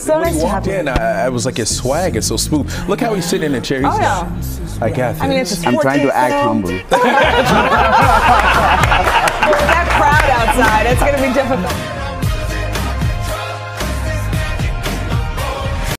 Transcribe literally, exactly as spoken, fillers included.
so when nice he to walked have you. in, I, I was like, his swag is so smooth. Look how he's sitting in the chair. He's Oh, yeah. I got this. I mean, it's a I'm sport trying to take, act you know? humble.